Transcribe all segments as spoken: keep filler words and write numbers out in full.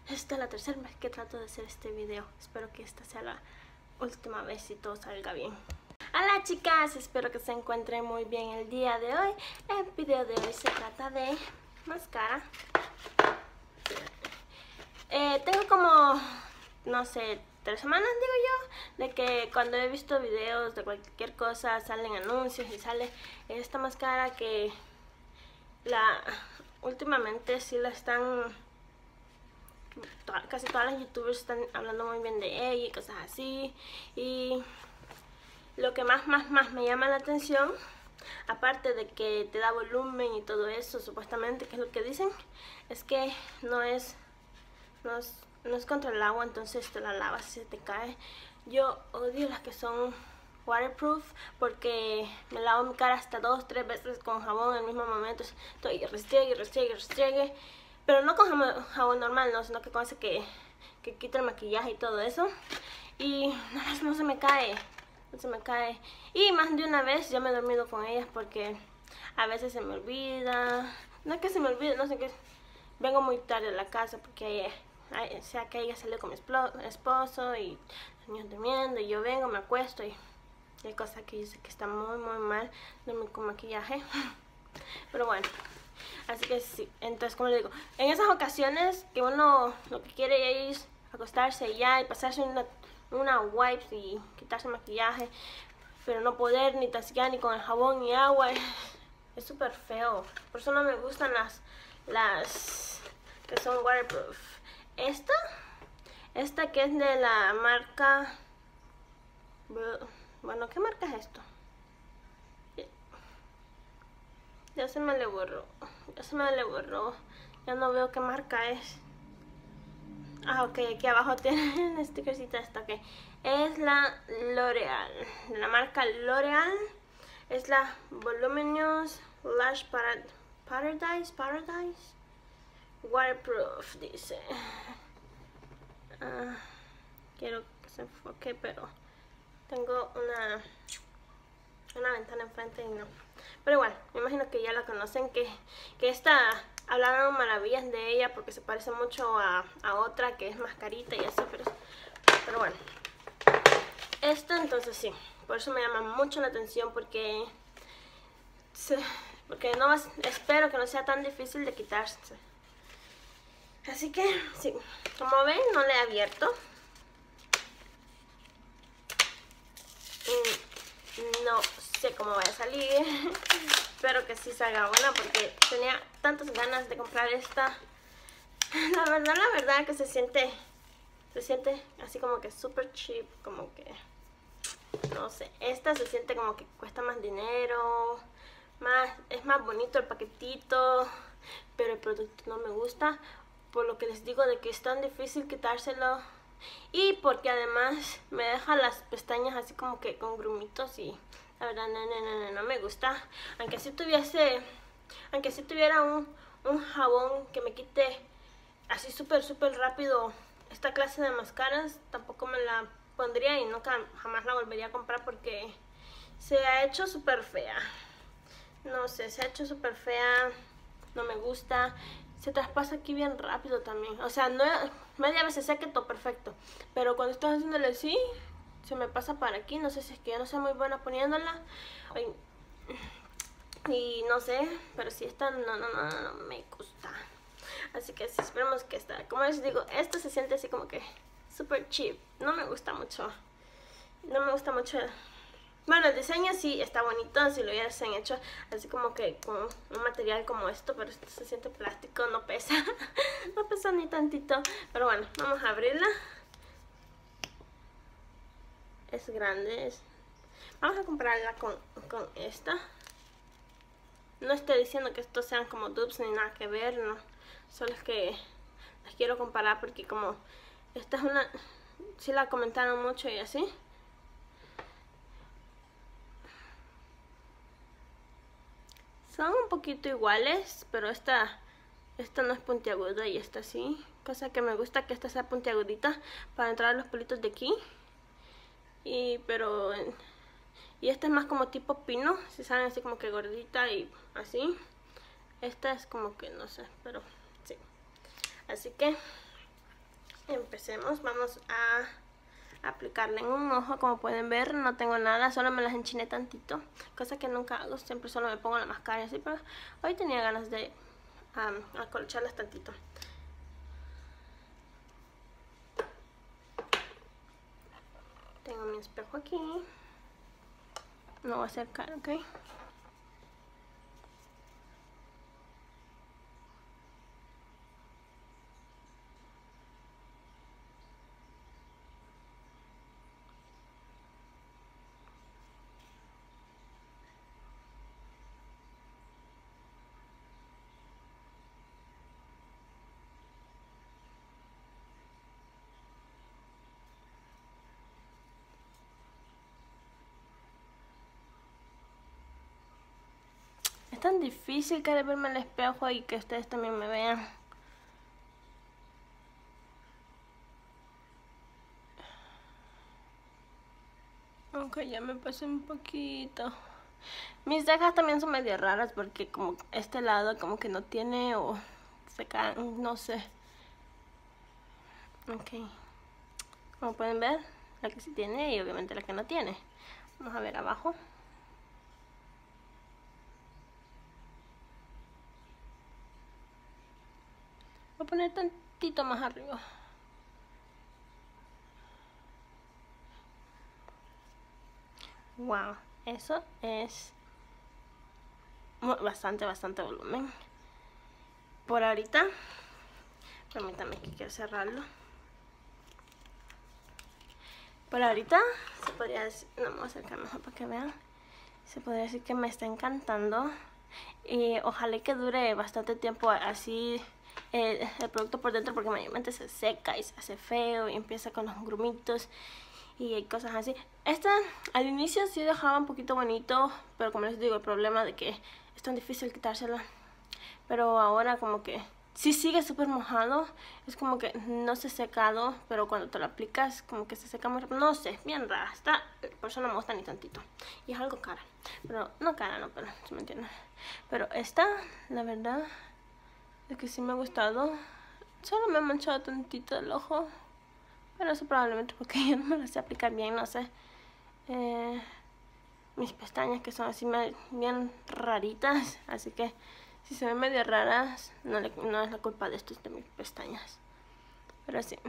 esta es la tercera vez que trato de hacer este video. Espero que esta sea la última vez y todo salga bien. Hola chicas, espero que se encuentren muy bien el día de hoy. El video de hoy se trata de máscara. Eh, tengo como, no sé, tres semanas digo yo, de que cuando he visto videos de cualquier cosa salen anuncios y sale esta máscara que la últimamente sí la están, casi todas las youtubers están hablando muy bien de ella y cosas así. Y lo que más más más me llama la atención, aparte de que te da volumen y todo eso supuestamente, que es lo que dicen, es que no es no es, no es contra el agua, entonces te la lavas y se te cae. Yo odio las que son waterproof porque me lavo mi cara hasta dos, tres veces con jabón en el mismo momento. Estoy restregue, restregue, restregue, pero no con jabón, jabón normal, no, sino que con ese que, que quita el maquillaje y todo eso. Y no, no se me cae, no se me cae. Y más de una vez ya me he dormido con ellas porque a veces se me olvida. No es que se me olvide, no sé qué. Vengo muy tarde a la casa porque o sea que ella salió con mi esposo y los niños durmiendo y yo vengo, me acuesto y hay cosas que dice que está muy muy mal dormir con maquillaje. Pero bueno, así que sí, entonces como le digo, en esas ocasiones que uno lo que quiere es acostarse ya y pasarse una, una wipes y quitarse el maquillaje, pero no poder ni tasquear ni con el jabón y agua, es súper feo. Por eso no me gustan las las que son waterproof. Esta, esta que es de la marca, bueno, ¿qué marca es esto? Ya se me le borró, ya se me le borró, ya no veo qué marca es. Ah, ok, aquí abajo tiene el stickercito esta, que es la L'Oreal, de la marca L'Oreal, es la Voluminous Lash Paradise, Paradise. Waterproof dice. Uh, quiero que se enfoque, pero tengo una una ventana enfrente y no. Pero igual, me imagino que ya la conocen, que, que esta hablaron maravillas de ella porque se parece mucho a, a otra que es más carita y así, pero, pero bueno. Esto entonces sí, por eso me llama mucho la atención porque porque no espero que no sea tan difícil de quitarse. Así que, sí, como ven, no le he abierto. No sé cómo va a salir. Espero que sí salga buena porque tenía tantas ganas de comprar esta. La verdad, la verdad que se siente, se siente así como que super cheap, como que, no sé. Esta se siente como que cuesta más dinero, más, es más bonito el paquetito, pero el producto no me gusta. Por lo que les digo de que es tan difícil quitárselo. Y porque además me deja las pestañas así como que con grumitos. Y la verdad no, no, no, no, no me gusta. Aunque si tuviese Aunque si tuviera un, un jabón que me quite así súper súper rápido esta clase de máscaras, tampoco me la pondría y nunca jamás la volvería a comprar porque se ha hecho súper fea. No sé, se ha hecho súper fea. No me gusta. Se traspasa aquí bien rápido también. O sea, no, media vez se seca todo perfecto. Pero cuando estoy haciéndole así, se me pasa para aquí. No sé si es que yo no soy muy buena poniéndola. Y no sé, pero si esta no, no, no, no me gusta. Así que sí, esperemos que esta. Como les digo, esto se siente así como que super cheap. No me gusta mucho. No me gusta mucho. Bueno, el diseño sí está bonito, si lo hubiesen hecho así como que con un material como esto, pero esto se siente plástico, no pesa, no pesa ni tantito. Pero bueno, vamos a abrirla. Es grande, es... vamos a comprarla con, con esta. No estoy diciendo que estos sean como dupes ni nada que ver, no. Solo es que las quiero comparar porque como esta es una... sí la comentaron mucho y así. Son un poquito iguales, pero esta, esta no es puntiaguda y esta sí. Cosa que me gusta que esta sea puntiagudita para entrar los pelitos de aquí. Y pero y esta es más como tipo pino, si saben, así como que gordita y así. Esta es como que no sé, pero sí. Así que empecemos. Vamos a aplicarle en un ojo. Como pueden ver, no tengo nada, solo me las enchiné tantito, cosa que nunca hago, siempre solo me pongo la máscara así, pero hoy tenía ganas de um, acolcharlas tantito. Tengo mi espejo aquí, no voy a acercar, ¿ok? Es tan difícil querer verme al espejo y que ustedes también me vean. Aunque ya me pasé un poquito. Mis cejas también son medio raras porque como este lado como que no tiene o se caen, no sé. Ok. Como pueden ver, la que sí tiene y obviamente la que no tiene. Vamos a ver abajo. Voy a poner tantito más arriba. Wow, eso es bastante, bastante volumen. Por ahorita, permítanme que quiero cerrarlo. Por ahorita, se podría decir, no me voy a acercar mejor para que vean. Se podría decir que me está encantando. Y ojalá que dure bastante tiempo así el, el producto por dentro, porque mayormente se seca y se hace feo y empieza con los grumitos y cosas así. Esta al inicio sí dejaba un poquito bonito, pero como les digo, el problema de que es tan difícil quitársela. Pero ahora como que sí sigue súper mojado, es como que no se ha secado, pero cuando te lo aplicas como que se seca muy rápido. No sé, bien rara, está, por eso no me gusta ni tantito. Y es algo cara, pero no cara, no, pero si me entienden. Pero esta, la verdad, es que sí me ha gustado. Solo me ha manchado tantito el ojo, pero eso probablemente porque yo no me lo sé aplicar bien, no sé. Eh, mis pestañas que son así bien raritas, así que si se ven medio raras, no, le, no es la culpa de esto, es de mis pestañas. Pero sí,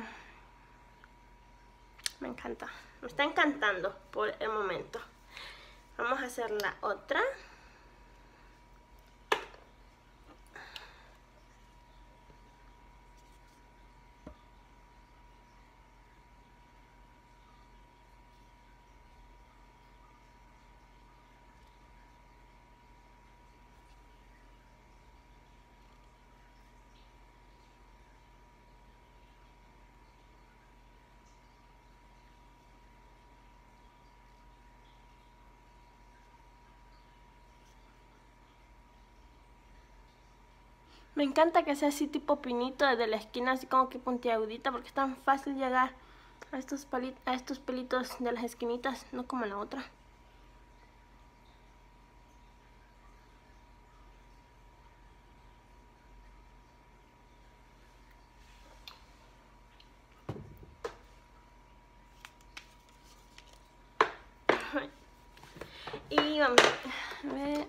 me encanta, me está encantando por el momento. Vamos a hacer la otra. Me encanta que sea así tipo pinito de la esquina, así como que puntiagudita, porque es tan fácil llegar a estos, a estos pelitos de las esquinitas, no como la otra. Y vamos a ver,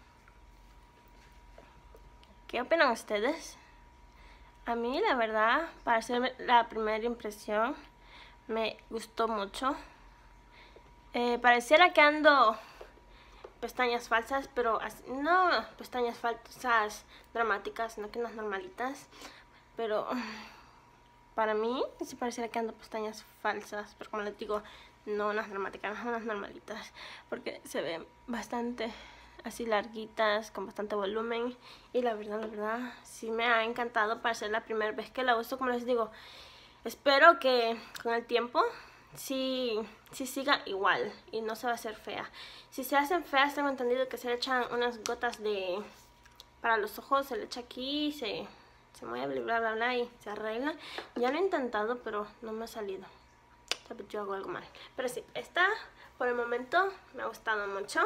¿qué opinan ustedes? A mí, la verdad, para hacer la primera impresión, me gustó mucho. Eh, pareciera que ando pestañas falsas, pero no pestañas falsas dramáticas, sino que unas normalitas. Pero para mí, sí pareciera que ando pestañas falsas, pero como les digo, no unas dramáticas, unas normalitas, porque se ven bastante así larguitas, con bastante volumen. Y la verdad, la verdad, sí me ha encantado para ser la primera vez que la uso. Como les digo, espero que con el tiempo sí, sí siga igual y no se va a hacer fea. Si se hacen feas, tengo entendido que se le echan unas gotas de para los ojos, se le echa aquí, se, se mueve, bla bla bla y se arregla. Ya lo he intentado, pero no me ha salido. Tal vez yo hago algo mal. Pero sí, esta por el momento me ha gustado mucho.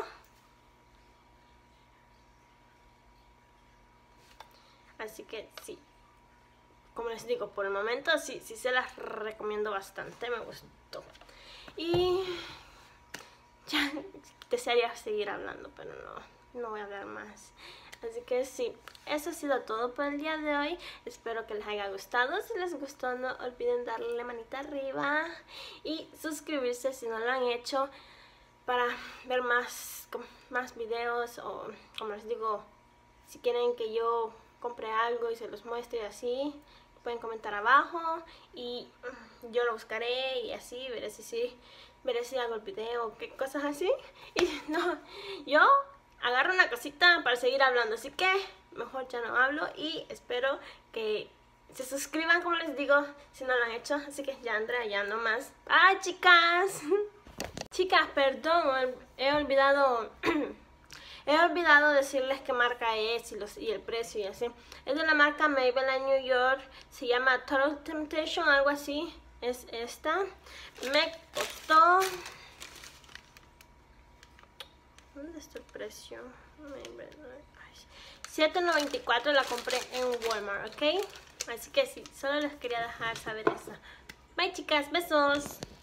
Así que sí, como les digo, por el momento sí, sí se las recomiendo bastante, me gustó. Y ya desearía seguir hablando, pero no, no voy a hablar más. Así que sí, eso ha sido todo por el día de hoy. Espero que les haya gustado. Si les gustó, no olviden darle manita arriba y suscribirse si no lo han hecho, para ver más, más videos, o como les digo, si quieren que yo compre algo y se los muestre y así, pueden comentar abajo y yo lo buscaré y así veré si sí, veré si hago el video, qué cosas así. Y no, yo agarro una cosita para seguir hablando, así que mejor ya no hablo y espero que se suscriban, como les digo, si no lo han hecho. Así que ya, Andrea, ya no más. ¡Bye, chicas! Chicas, perdón, he olvidado he olvidado decirles qué marca es y, los, y el precio y así. Es de la marca Maybelline New York, se llama Total Temptation, algo así. Es esta. Me costó... ¿Dónde está el precio? siete noventa y cuatro, la compré en Walmart, ¿ok? Así que sí, solo les quería dejar saber eso. Bye, chicas, besos.